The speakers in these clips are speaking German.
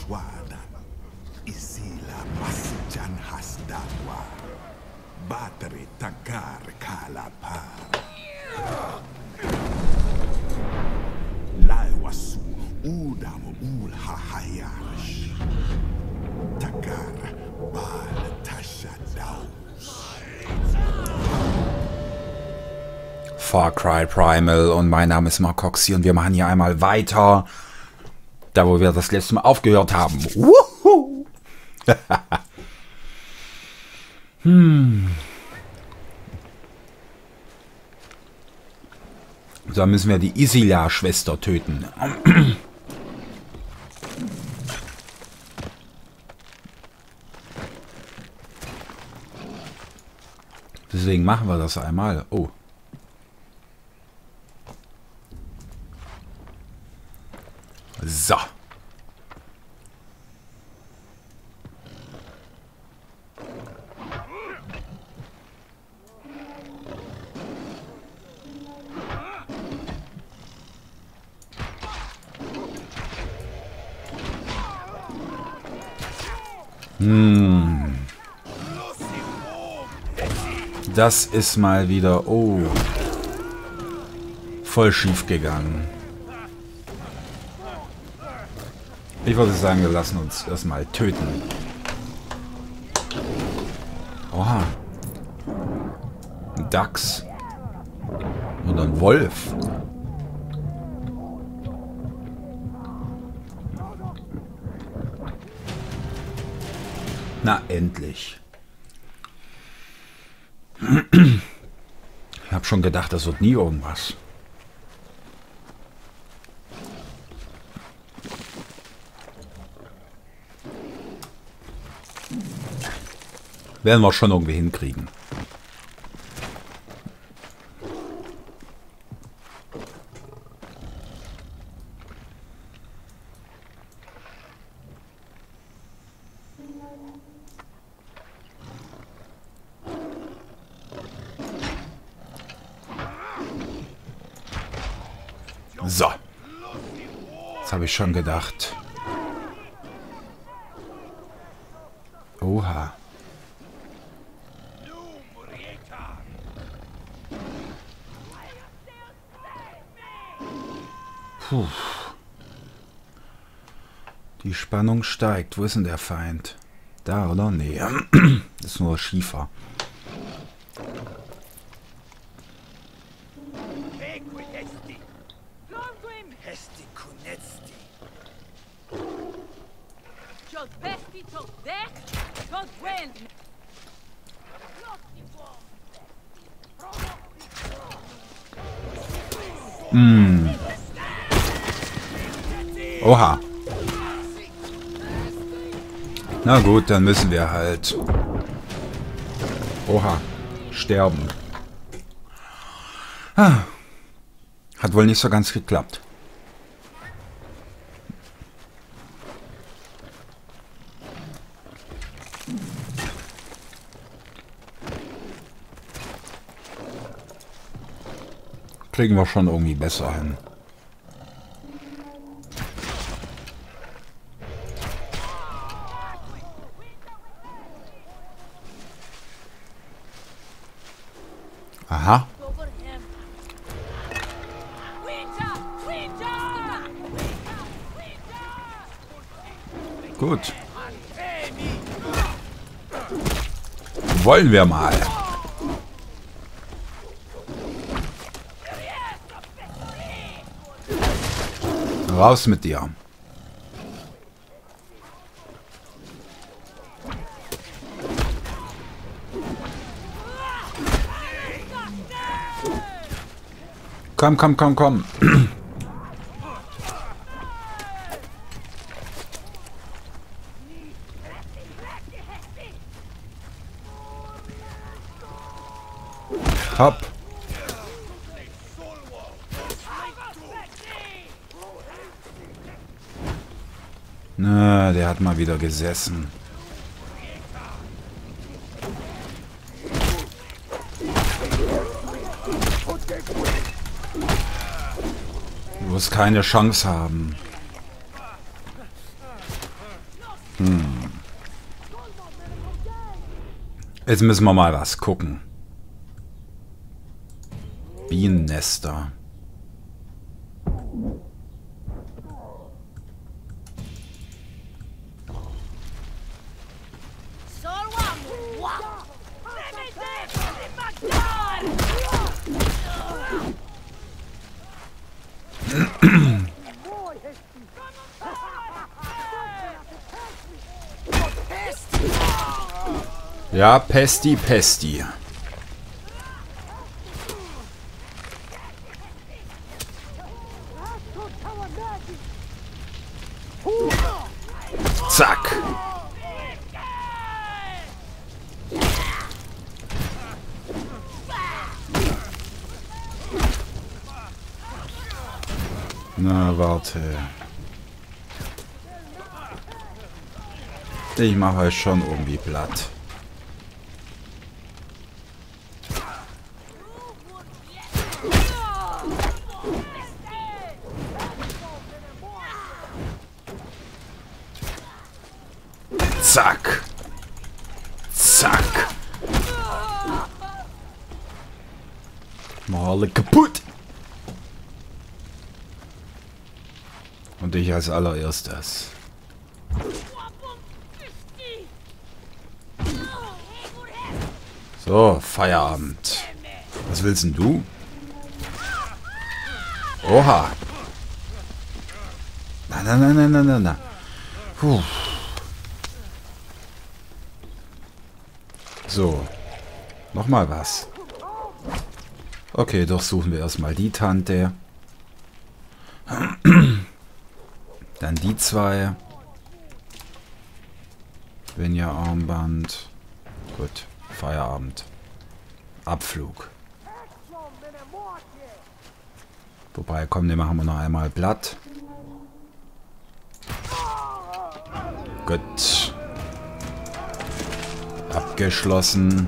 Swadan. Isila Masijan Hasdawa. Battery Tagar Kalapar. Laiwasu Udam Ulhahayash. Tagar Bal Tashadau. Far Cry Primal und mein Name ist Marcoxy und wir machen hier einmal weiter, da wo wir das letzte Mal aufgehört haben. Wuhu! So, müssen wir die Isila-Schwester töten. Deswegen machen wir das einmal. Oh. So. Das ist mal wieder... Oh. Voll schief gegangen. Ich würde sagen, wir lassen uns erstmal töten. Oha. Ein Dachs. Oder ein Wolf. Na, endlich. Ich habe schon gedacht, das wird nie irgendwas. Werden wir schon irgendwie hinkriegen. So. Das habe ich schon gedacht. Oha. Puh. Die Spannung steigt. Wo ist denn der Feind? Da, oder? Nee. Das ist nur Schiefer. Oha. Na gut, dann müssen wir halt... Oha. Sterben. Ah. Hat wohl nicht so ganz geklappt. Kriegen wir schon irgendwie besser hin. Aha. Gut. Wollen wir mal. Raus mit dir. Komm, komm, komm, komm. Hopp. Na, der hat mal wieder gesessen. Du wirst keine Chance haben. Jetzt müssen wir mal was gucken. Bienennester. Ja, Pesti, Pesti. Zack. Na, warte. Ich mache euch schon irgendwie platt. Zack. Zack. Mal alle kaputt. Und ich als allererstes. So, Feierabend. Was willst denn du? Oha. Na. Puh. So. Nochmal was. Okay, durchsuchen wir erstmal die Tante. Dann die zwei. Svenja-Armband. Gut. Feierabend. Abflug. Wobei, komm, den machen wir noch einmal platt. Gut. Abgeschlossen.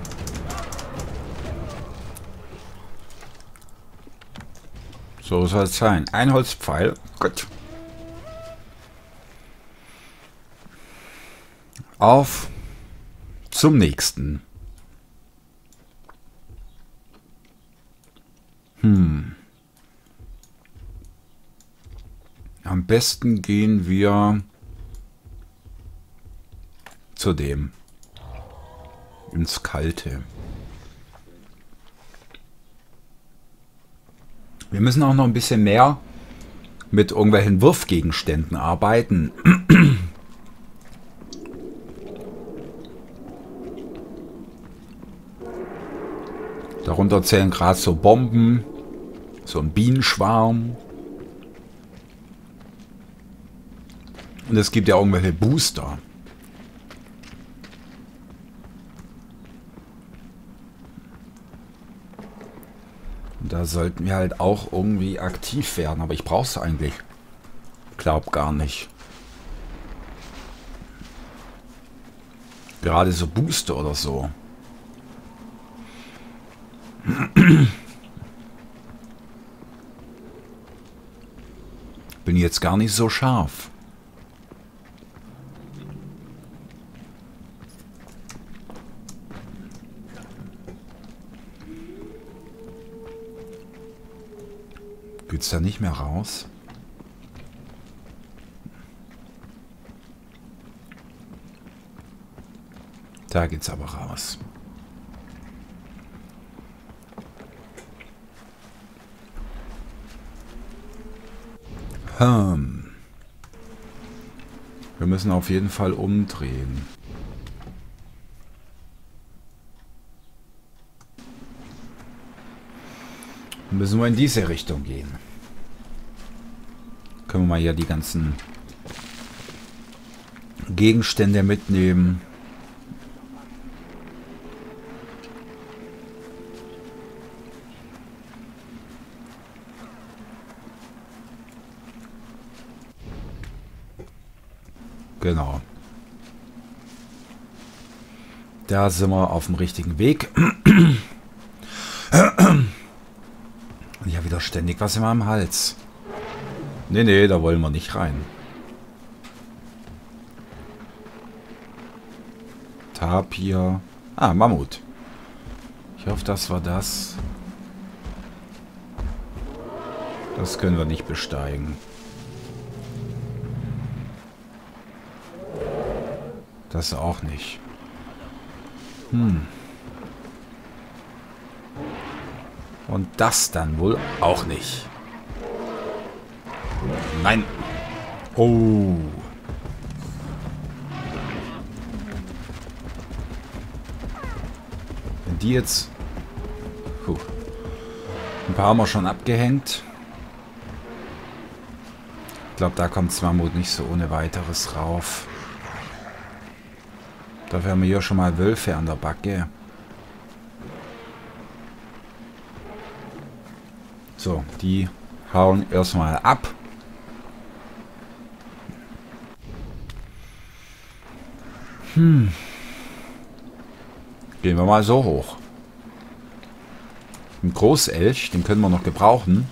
So soll es sein. Ein Holzpfeil. Gut. Auf zum nächsten. Am besten gehen wir zu dem. Ins Kalte. Wir müssen auch noch ein bisschen mehr mit irgendwelchen Wurfgegenständen arbeiten. Darunter zählen gerade so Bomben, so ein Bienenschwarm. Und es gibt ja irgendwelche Booster. Und da sollten wir halt auch irgendwie aktiv werden. Aber ich brauche es eigentlich. Glaub gar nicht. Gerade so Booster oder so. Bin jetzt gar nicht so scharf. Geht's da nicht mehr raus? Da geht's aber raus. Wir müssen auf jeden Fall umdrehen. Wir müssen wir in diese Richtung gehen. Können wir mal hier die ganzen Gegenstände mitnehmen. Genau. Da sind wir auf dem richtigen Weg. Ja, wieder ständig was in meinem Hals. Nee, da wollen wir nicht rein. Tapir. Ah, Mammut. Ich hoffe, das war das. Das können wir nicht besteigen. Das auch nicht. Und das dann wohl auch nicht. Nein. Oh. Wenn die jetzt... Puh. Ein paar haben wir schon abgehängt. Ich glaube, da kommt Mammut nicht so ohne weiteres rauf. Dafür haben wir hier schon mal Wölfe an der Backe. So, die hauen erstmal ab. Gehen wir mal so hoch. Ein Großelch, den können wir noch gebrauchen.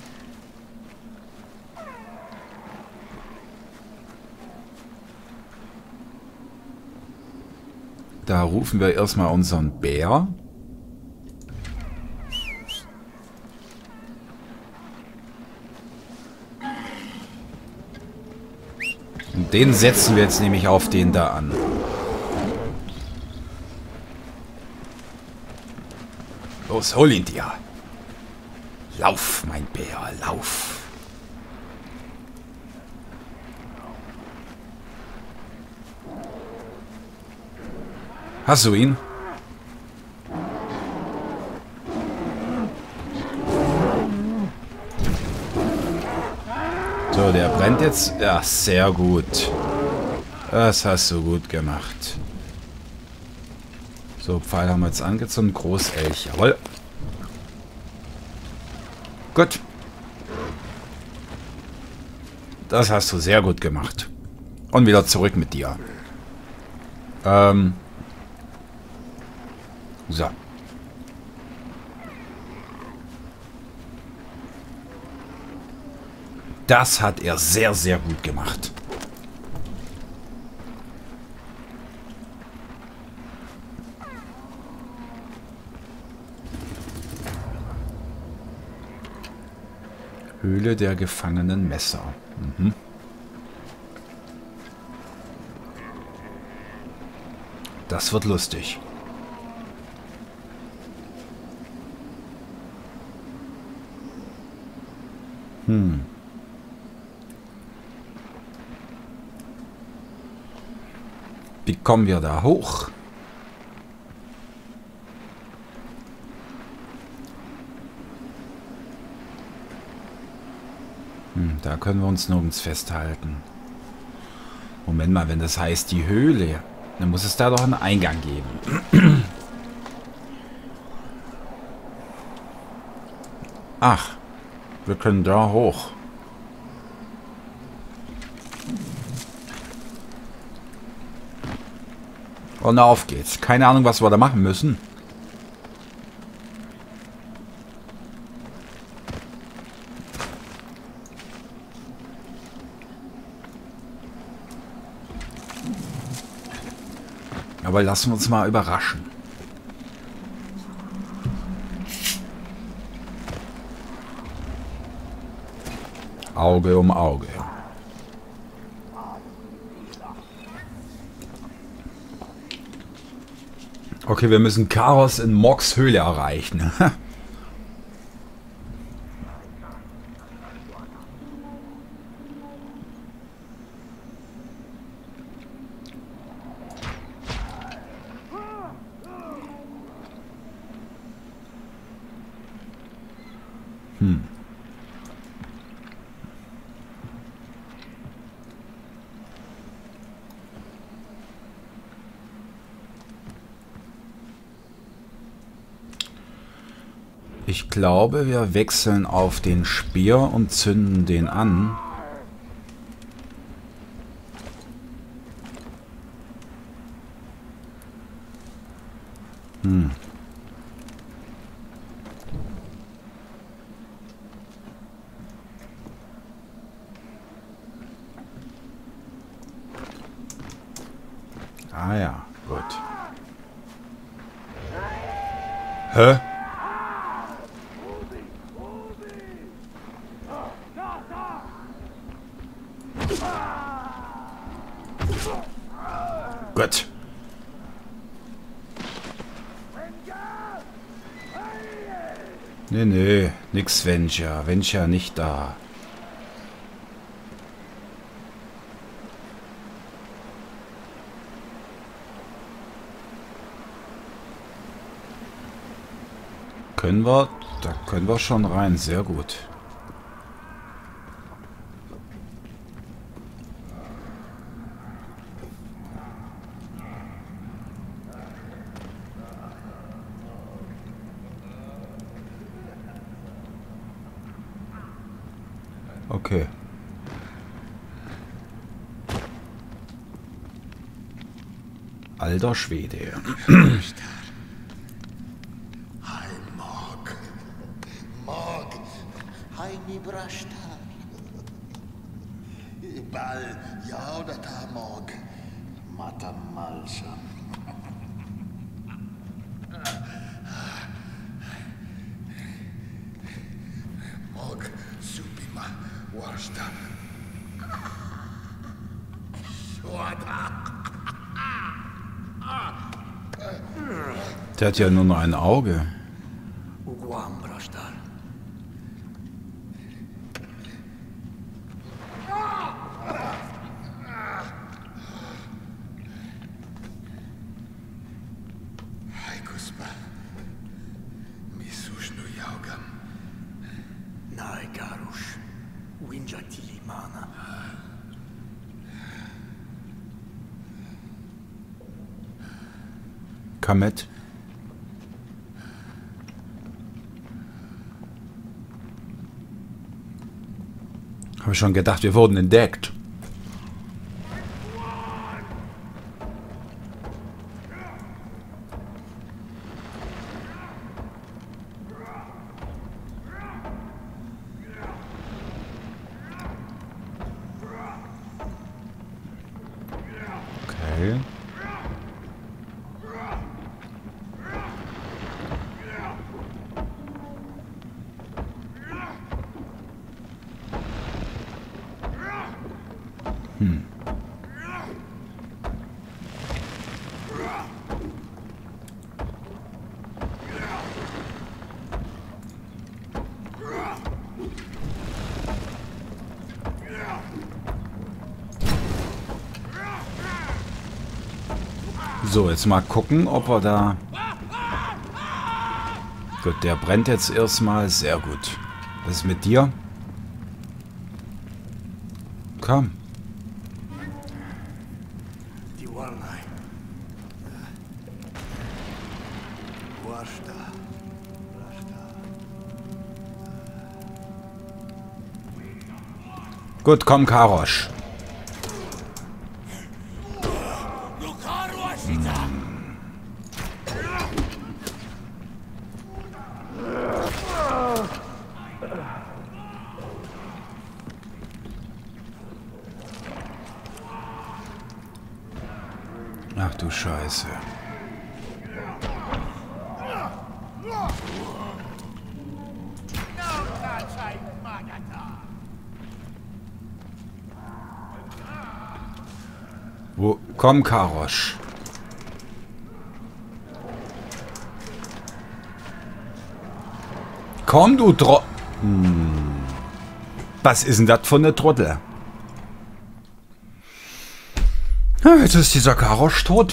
Da rufen wir erstmal unseren Bär. Und den setzen wir jetzt nämlich auf den da an. Los, hol ihn dir. Lauf, mein Bär, lauf. Hast du ihn? So, der brennt jetzt. Ja, sehr gut. Das hast du gut gemacht. So, Pfeil haben wir jetzt angezündet. Großelch, jawohl. Gut. Das hast du sehr gut gemacht. Und wieder zurück mit dir. So. Das hat er sehr, sehr gut gemacht. Höhle der gefangenen Messer. Mhm. Das wird lustig. Wie kommen wir da hoch? Da können wir uns nirgends festhalten. Moment mal, wenn das heißt die Höhle, dann muss es da doch einen Eingang geben. Ach, wir können da hoch. Und auf geht's. Keine Ahnung, was wir da machen müssen. Aber lassen wir uns mal überraschen. Auge um Auge. Okay, wir müssen Chaos in Mogs Höhle erreichen. Ich glaube, wir wechseln auf den Speer und zünden den an. Ah ja, gut. Hä? Gott. Nee, nix Venture. Venture nicht da. Können wir? Da können wir schon rein. Sehr gut. Okay. Alter Schwede. Hej Mog. Mog. Hej ni brashtar. Bal yaudata Mog. Mata malsa. Mog supima warsta. Der hat ja nur noch ein Auge. Uguam brashtar. Hej Kuspa. Misushnu yaugam. Nai garush. Winjatili mana. Kamet. Habe ich schon gedacht, wir wurden entdeckt. Okay. So, jetzt mal gucken, ob wir da... Gut, der brennt jetzt erstmal. Sehr gut. Was ist mit dir? Komm. Die Warnai. Warsta. Gut, komm, Karosch. Ach du Scheiße. Wo? Komm, Karosch. Komm, du Tro... Was ist denn das für eine Trottel? Ja, jetzt ist dieser Karosch tot.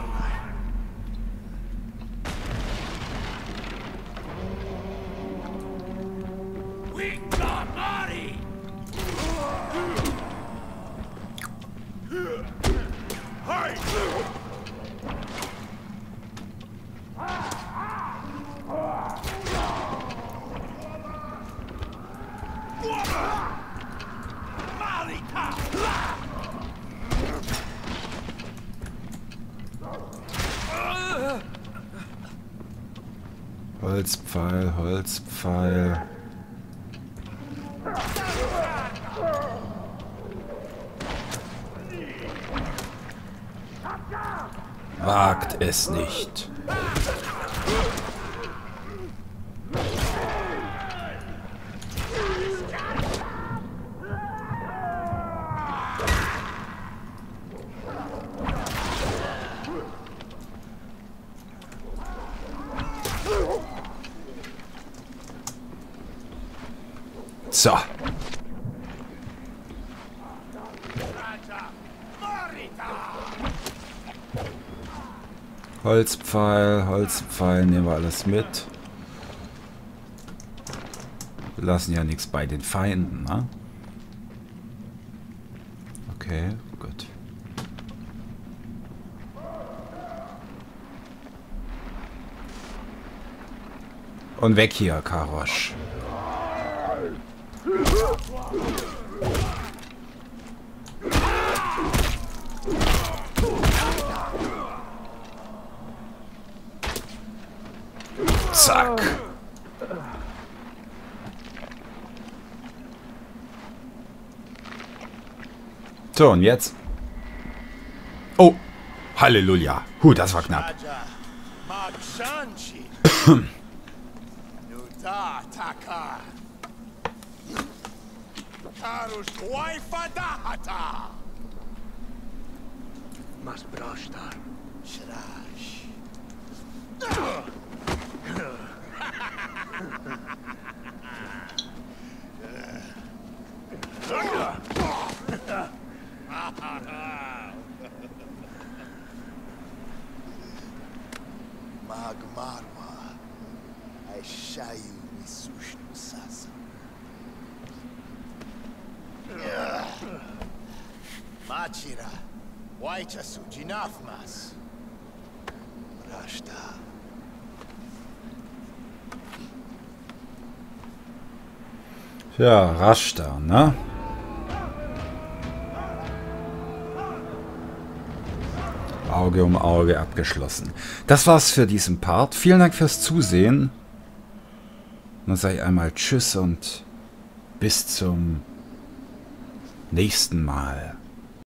Holzpfeil, Holzpfeil. Wagt es nicht. So. Holzpfeil, Holzpfeil, nehmen wir alles mit. Wir lassen ja nichts bei den Feinden, ne? Okay, gut. Und weg hier, Karosch. Zack. So, und jetzt? Oh, Halleluja. Das war knapp. Mas Brashtar. Magmarwa, Aishayu Misushnu Sasa. Machira, Waichasu Jinafmas. Rashta. Ja, rasch da, ne? Auge um Auge abgeschlossen. Das war's für diesen Part. Vielen Dank fürs Zusehen. Dann sage ich einmal Tschüss und bis zum nächsten Mal.